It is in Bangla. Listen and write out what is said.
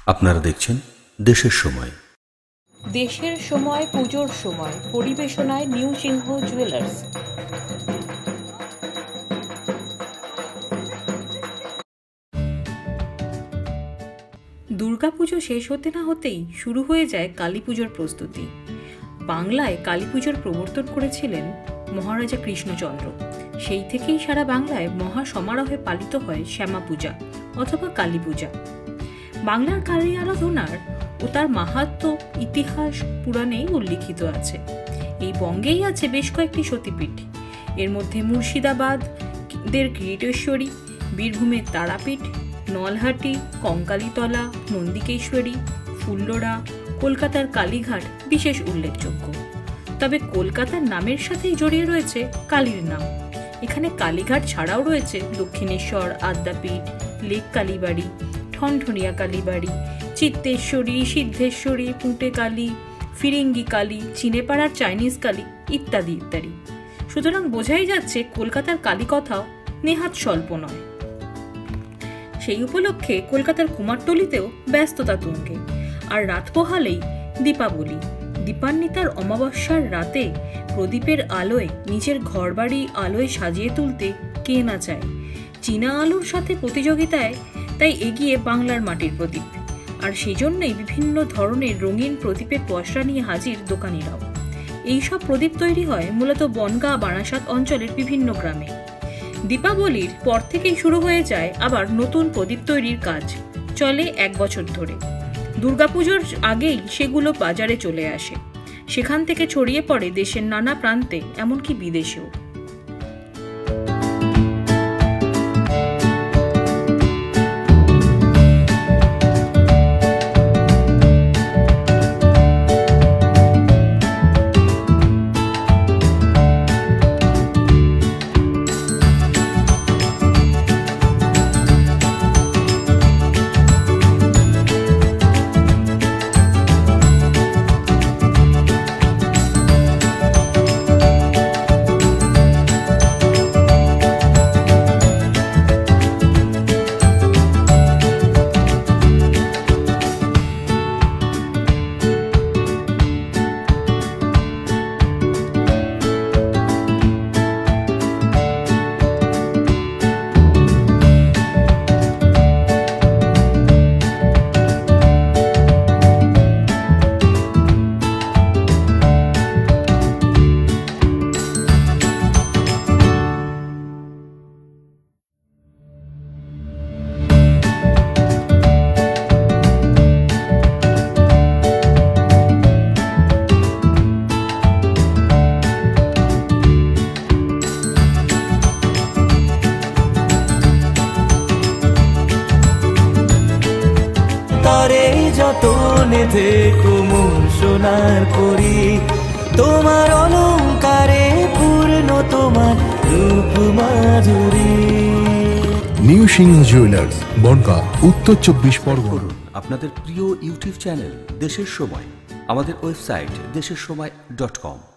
আপনারা দেখছেন দেশের সময়। দেশের সময়, পুজোর সময় পরিবেশনায় নিউ সিংহ জুয়েলার্স। দুর্গাপুজো শেষ হতে না হতেই শুরু হয়ে যায় কালী পুজোর প্রস্তুতি। বাংলায় কালী পুজোর প্রবর্তন করেছিলেন মহারাজা কৃষ্ণচন্দ্র। সেই থেকেই সারা বাংলায় মহা সমারোহে পালিত হয় শ্যামা পূজা অথবা কালী পূজা। বাংলার কালী আরাধনার ও তার মাহাত্ম্য ইতিহাস পুরাণেই উল্লিখিত আছে। এই বঙ্গেই আছে বেশ কয়েকটি সতীপীঠ। এর মধ্যে মুর্শিদাবাদের কিরিটেশ্বরী, বীরভূমের তারাপীঠ, নলহাটি, কঙ্কালীতলা, নন্দিকেশ্বরী, ফুল্লরা, কলকাতার কালীঘাট বিশেষ উল্লেখযোগ্য। তবে কলকাতার নামের সাথেই জড়িয়ে রয়েছে কালীর নাম। এখানে কালীঘাট ছাড়াও রয়েছে দক্ষিণেশ্বর, আদ্যাপীঠ, লেক কালীবাড়ি, ঠনঠনিয়া কালীবাড়ি, চিত্তেশ্বরী, সিদ্ধেশ্বরী, পুঁটে কালী, ফিরিঙ্গি কালী, চিনেপাড়ার চাইনিজ কালী ইত্যাদি ইত্যাদি। সুতরাং বোঝাই যাচ্ছে কলকাতার কালী কথাও নেহাত স্বল্প নয়। সেই উপলক্ষে কলকাতার কুমারটুলিতেও ব্যস্ততা তুঙ্গে। আর রাত পোহালেই দীপাবলি। দীপান্বিতার অমাবস্যার রাতে প্রদীপের আলোয় নিজের ঘরবাড়ি আলোয় সাজিয়ে তুলতে কে না চায়। চীনা আলোর সাথে প্রতিযোগিতায় তাই এগিয়ে বাংলার মাটির প্রদীপ। আর সেই জন্যই বিভিন্ন ধরনের রঙিন প্রদীপের পসরা নিয়ে হাজির দোকানিরাও। এইসব প্রদীপ তৈরি হয় মূলত বনগাঁ, বারাসাত অঞ্চলের বিভিন্ন গ্রামে। দীপাবলির পর থেকেই শুরু হয়ে যায় আবার নতুন প্রদীপ তৈরির কাজ। চলে 1 বছর ধরে। দুর্গাপুজোর আগেই সেগুলো বাজারে চলে আসে। সেখান থেকে ছড়িয়ে পড়ে দেশের নানা প্রান্তে, এমনকি বিদেশেও। যতনে থেকো মোর সোনার করি, তোমার অলংকারে পূর্ণ তোমার রূপ মাধুরী। নিউ সিংহ জুয়েলার্স, বনগাঁ, উত্তর 24 পরগনা। আপনাদের প্রিয় ইউটিউব চ্যানেল দেশের সময়, আমাদের ওয়েবসাইট desherসময়.com।